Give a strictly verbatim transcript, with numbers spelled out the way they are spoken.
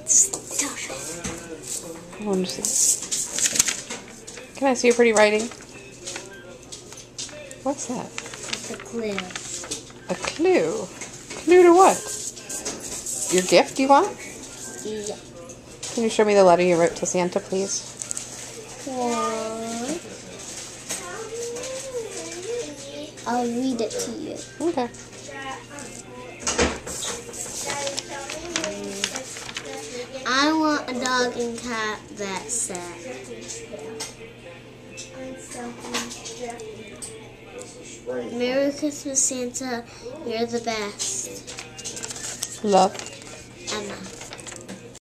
Stop it. I want to see. Can I see your pretty writing? What's that? It's a clue. A clue? Clue to what? Your gift you want? Yeah. Can you show me the letter you wrote to Santa, please? One. I'll read it to you. Okay. I want a dog and cat that's sad. Merry Christmas, Santa. You're the best. Love. Emma.